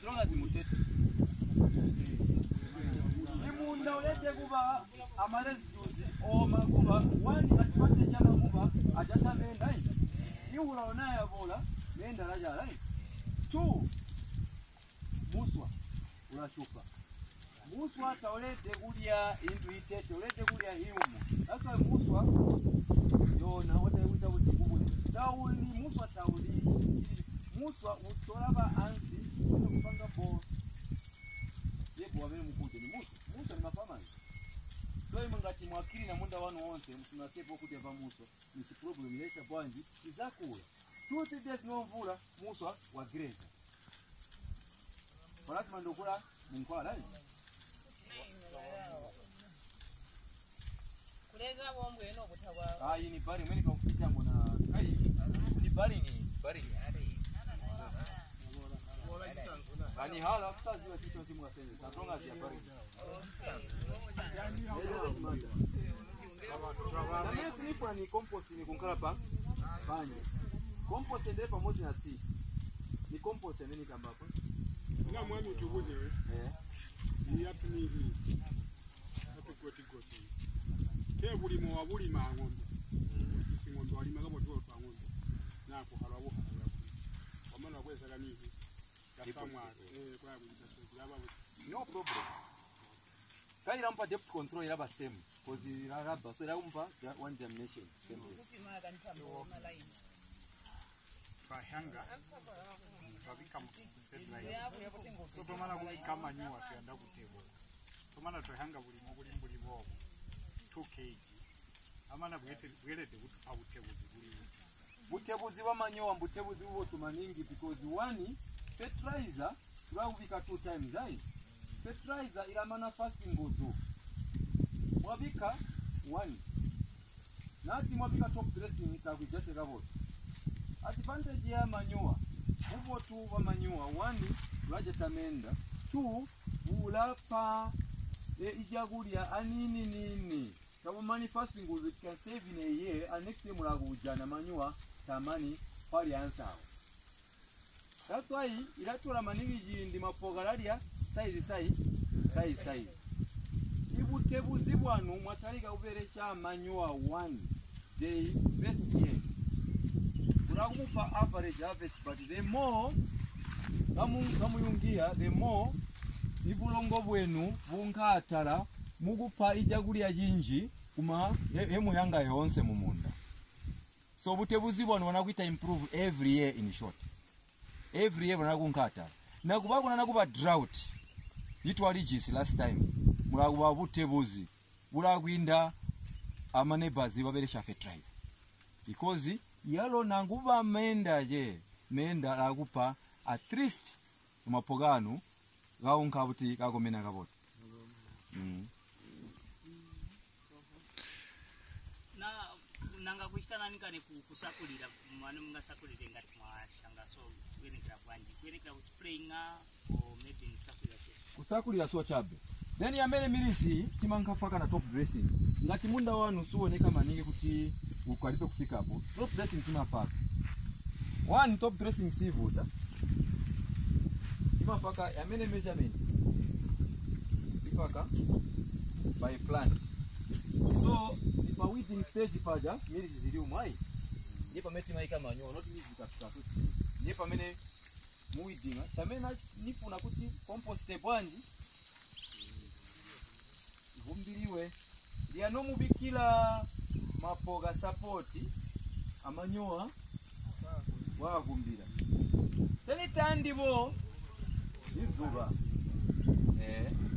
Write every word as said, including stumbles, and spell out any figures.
long as mutete imunda olete kuba amaresidues o makuba one advantage ya makuba ajata menda iula onaya bola menda raja right two muswa unashuka muswa taolete kulia into itete olete kulia hiumu sasa muswa yona wote wita kutikubule tauli muswa tauli muswa utolaba ansi kupanga bo yebo wabele mukute ni muswa muswa ni mapama so imangati mwakili na munda wanu wonse mtunasepo kuteva muswa ni problem yesa bwanji izakula two three days no mvula muswa wa greza kwa lazima ndokula mkwala kulega bombo eno butawa ah hii ni bari mimi nikakupita mbona kai ni bari ni bari ari ani hala futaziwa kitu timu ya Kenya satonga ya bari na mimi sinipo ni compost ni kunkala pa banye compost ndio pamoja na seed ni compost nini kamba hapo ina mwami utubuze eh ni yapi ni hivi hapo kwa tikoti ke buli mu wabuli mangombe ngombe wali magabo tu kwa ngombe na ko halabu halabu kwa maana kweza kanihi yasamwa eh kwa kujitashia no problem kali rampa depth control yaba same cause ila raba so ila umpa one germination same kupima kanisa ma line kwa hanga babika mtendai so to maana kwa kama nyua kianda kutebo to maana to hanga buli mo buli buli bo two kilograms amana bwete bwelete kutupa butebuzi buli butebuzi wa manyoa butebuzi ubo tumaningi because one fertilizer twabika two times right fertilizer ila mana fasting ngozo mwabika one nati mwabika top dressing itakujete kabo advantage ya manyoa ubo tu wa manyoa one waje tamenda two ulapa e ijagulia anini nini kama manifesting goes it can save in a year and next time ulagujana manyoa tamani pali ansao that's why ilatola manigi jindi mapogalalia size size size size ibutebuzi bwanu mwataliga uberesha manyoa one day best year ulakupa average harvest but the more kamu kamuyungia the more ibulongo bwenu bunkatala mugupa ijagulia jinji kuma hemu yanga yonse mumunda so butebuzi bwanu wanakuita improve every year in short every year wanakunkata na kubako nakuba drought litwali jisi last time mulakuba butebuzi bulakwinda ama neighbors baberesha fertilizer because yalo nanguba menda je menda akupa at least mapogano gaunka buti kagomena kaboti mm. na nanga kushitana nikane kusakulira mwana mungasakulire ngati mwashanga so wenekera bwanji wenekera springa or maybe kusakulira kusakulira so chabe then yamele milisi kimanka faka na top dressing ngati munda wanu suoneka maningi kuti ukalipe kufika hapo top dressing tima faka one top dressing sivuta tima faka yamele measurement faka by plant so ipa weeding stage paja milisi zili umai nipa meti mai kama nyo not milisi zikafika tu nipa mene muidinga tamena nifu nakuti compost bwanji vumbiriwe dia no mubikila mapoga support amanyoa wa vumbira tele tandibo izuba eh